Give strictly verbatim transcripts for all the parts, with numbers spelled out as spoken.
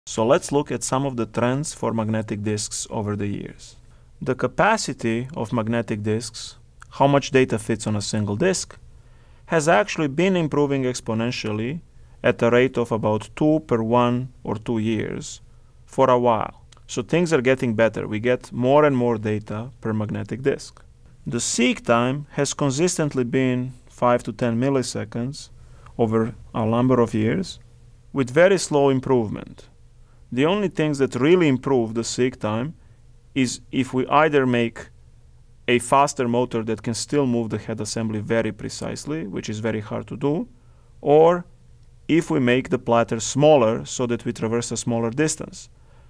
So let's look at some of the trends for magnetic disks over the years. The capacity of magnetic disks, how much data fits on a single disk, has actually been improving exponentially at a rate of about two per one or two years for a while. So things are getting better. We get more and more data per magnetic disk. The seek time has consistently been five to ten milliseconds over a number of years with very slow improvement. The only things that really improve the seek time is if we either make a faster motor that can still move the head assembly very precisely, which is very hard to do, or if we make the platter smaller so that we traverse a smaller distance.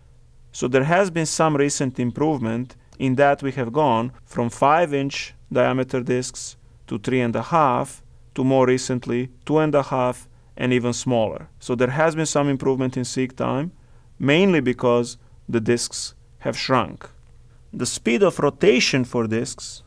So there has been some recent improvement in that we have gone from five inch diameter disks to three and a half to more recently two and a half and even smaller. So there has been some improvement in seek time, mainly because the disks have shrunk. The speed of rotation for disks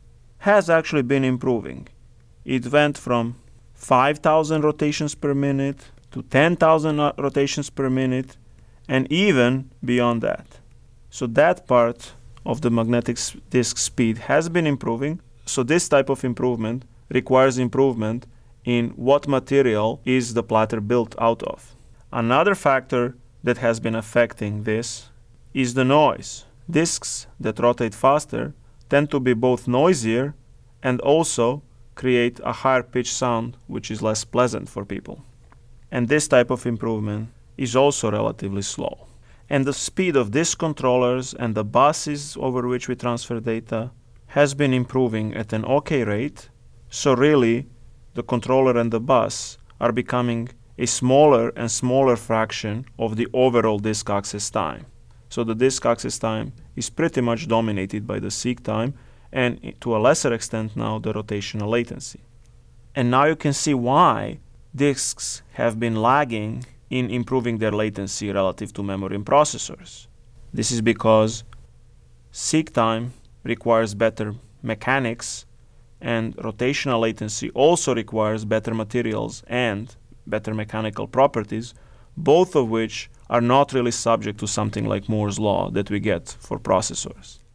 has actually been improving. It went from five thousand rotations per minute to ten thousand rotations per minute and even beyond that. So that part of the magnetic disk speed has been improving. So this type of improvement requires improvement in what material is the platter built out of. Another factor that has been affecting this is the noise. Disks that rotate faster tend to be both noisier and also create a higher pitch sound, which is less pleasant for people. And this type of improvement is also relatively slow. And the speed of disk controllers and the buses over which we transfer data has been improving at an okay rate. So really, the controller and the bus are becoming a smaller and smaller fraction of the overall disk access time. So the disk access time is pretty much dominated by the seek time and to a lesser extent now the rotational latency. And now you can see why disks have been lagging in improving their latency relative to memory and processors. This is because seek time requires better mechanics and rotational latency also requires better materials and better mechanical properties, both of which are not really subject to something like Moore's law that we get for processors.